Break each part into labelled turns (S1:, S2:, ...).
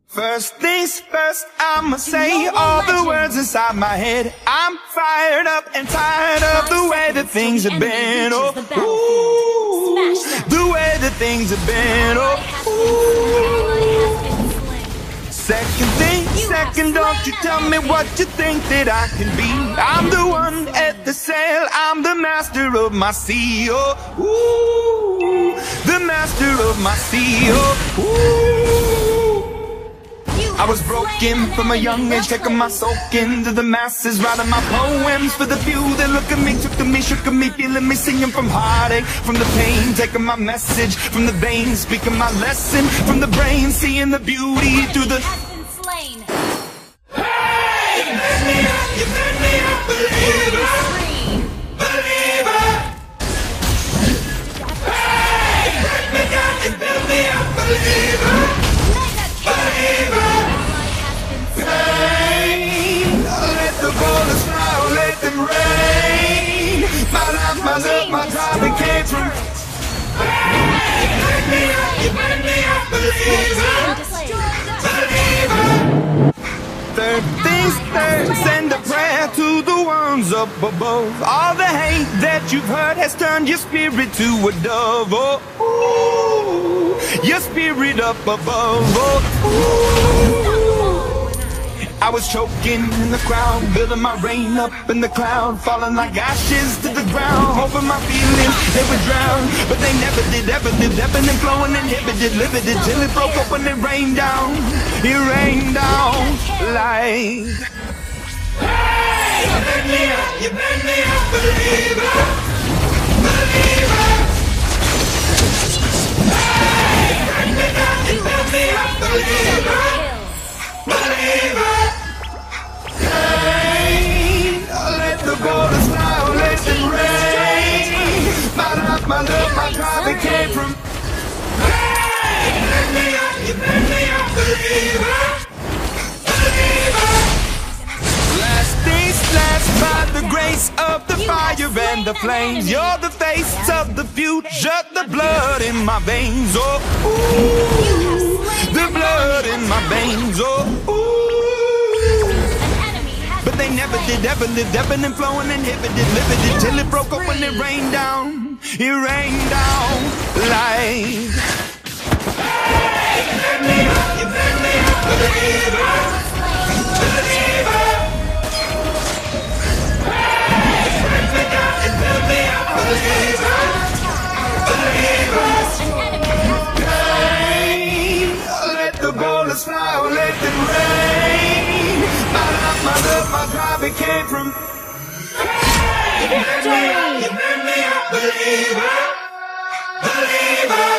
S1: First things first, I'ma say all the words inside my head. I'm fired up and tired of the way that things have been. Oh, ooh, the way that things have been. Oh, ooh. Second, don't you tell me what you think that I can be. I'm the one at the sail, I'm the master of my sea. Oh, ooh, the master of my sea. Oh, ooh. I was broken from a young age, taking my soak into the masses, writing my poems for the few that look at me, took to me, shook at me, feeling me, singing from heartache, from the pain, taking my message from the veins, speaking my lesson from the brain, seeing the beauty through the... Hey, you made me up, believer, believer. Hey, break me down and build me up, believer, believer. Let the bullets fly, let them rain. My life, my love, my drive, it came from. Hey, you made me up, believer, believer. Third things third, send a prayer to the ones up above. All the hate that you've heard has turned your spirit to a dove. Oh, ooh, your spirit up above. Oh, ooh. I was choking in the crowd, building my rain up in the cloud, falling like ashes to the ground, hoping my feelings they would drown, but they never did, ever lived, ebbing and flowing, inhibited, limited, till it broke up when it rained down. It rained down like. Hey, you made me up, believer, believer. Hey, break me down, you build me up, believer, believer. Let the bullets fly, let them rain. My life, my love, my drive, it came from. Hey, you made me up, believer, believer. Last things last, by the grace of the fire and the flames. You're the face of the future, the blood in my veins. Oh, ooh, the blood in my veins. Oh, ooh. But they never did, ever lived, ebbing and flowing, inhibited, limited, till it broke up when it rained down. It rained down like. Hey, you made me up, believer, believer. Hey, break me down and build me up, believer, believer. Hey, let the bullets fly, let them rain. My life, my love, my drive, it came from. Hey, you made me up, believer, believer.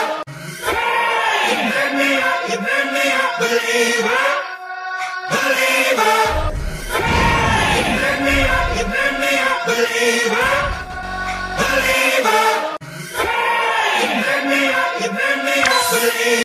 S1: Hey, you made me up, believer, believer.